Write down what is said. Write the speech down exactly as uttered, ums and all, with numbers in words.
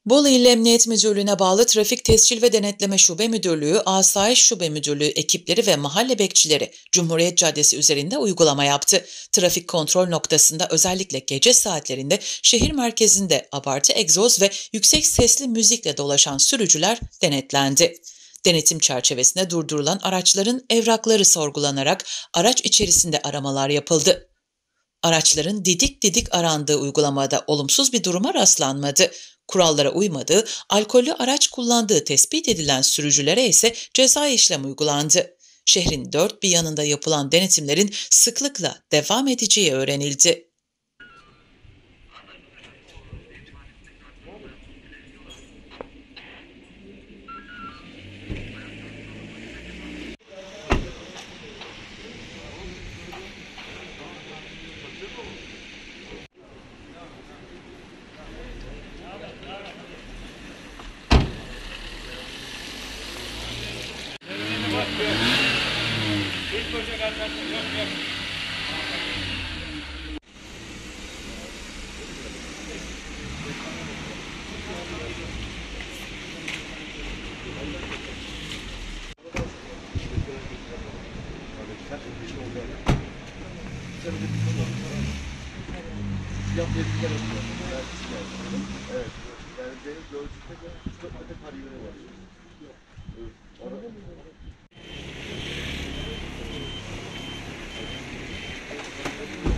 Bolu İl Emniyet Müdürlüğü'ne bağlı Trafik Tescil ve Denetleme Şube Müdürlüğü, Asayiş Şube Müdürlüğü ekipleri ve mahalle bekçileri Cumhuriyet Caddesi üzerinde uygulama yaptı. Trafik kontrol noktasında özellikle gece saatlerinde şehir merkezinde abartı egzoz ve yüksek sesli müzikle dolaşan sürücüler denetlendi. Denetim çerçevesinde durdurulan araçların evrakları sorgulanarak araç içerisinde aramalar yapıldı. Araçların didik didik arandığı uygulamada olumsuz bir duruma rastlanmadı. Kurallara uymadığı, alkollü araç kullandığı tespit edilen sürücülere ise ceza işlem uygulandı. Şehrin dört bir yanında yapılan denetimlerin sıklıkla devam edeceği öğrenildi. Evet. Yani benim gördüğümde de çok öte kariyeri var. Evet.